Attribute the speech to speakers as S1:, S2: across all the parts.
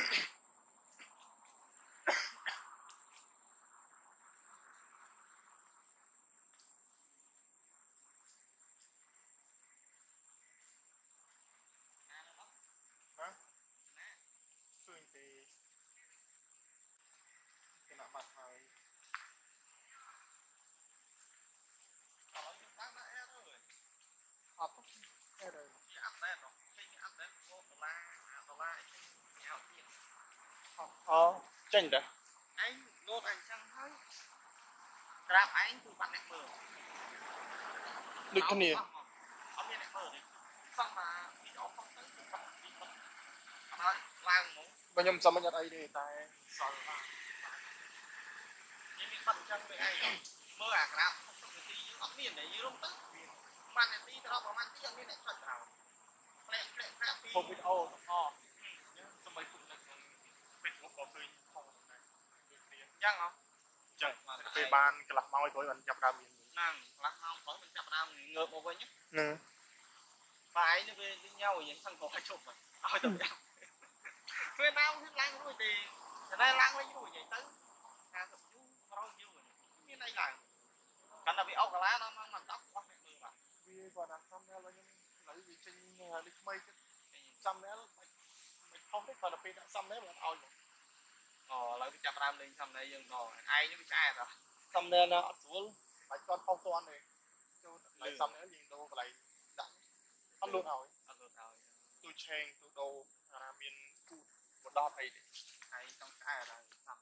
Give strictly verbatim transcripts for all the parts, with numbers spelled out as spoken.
S1: Ờ, chênh đấy.
S2: Anh nốt anh sang hơi. Trap anh từ bạn nẹt mờ.
S1: Được cái này.
S2: Ông như nẹt mờ đấy. Xong mà bị ốc không tới từ bạn bị mất. Mà lang nó.
S1: Và nhầm xong mà nhặt ấy để tại
S2: Sợ mà. Nhưng mình bật chân với anh mơ à crap không xong cái tí như ốc miền đấy như rung tức. Bạn này tí đó mà bạn tí ông như nẹt sợi nào. Lẹ lẹ crap tí.
S1: không biết ô to. Xong rồi cũng là Facebook có khơi không này.
S2: Chăng không?
S1: Chẳng, về ban cái lạc mau tối vẫn chập ra miền.
S2: Nàng, lạc mau tối vẫn chập ra mình ngợp một với nhé.
S1: Nè.
S2: Và ấy nó về với nhau rồi sang có hai chục rồi. Ôi tập nhau. Quê nào thích lang rồi thì thế này lang lấy vui vậy tới. Hà tập chú nó vui rồi. Cái này là cần là bị ốc lá nó nó nằm tóc quá mẹ mưa mà.
S1: Vì còn là xăm nữa là những lấy gì trên đi mây chứ. Xăm nữa không biết còn là pin đã xăm đấy mà ao rồi.
S2: Ờ lấy cái chập ram lên xăm đây dương rồi. Ai nó bị sai rồi.
S1: Xăm nên nó xuống bạch con không toan này. Lấy xăm nữa nhìn đâu lại đặng. Ăn luôn hỏi.
S2: Ăn luôn rồi.
S1: Tôi chen tôi đâu à miền food một đo thầy
S2: ai trong cái là xăm.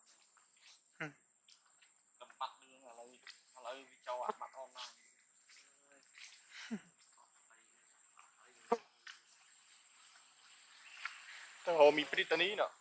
S2: Cầm mặt đường là lấy là lấy cho ăn mặt online.
S1: Thằng hồ mi Brittany nè.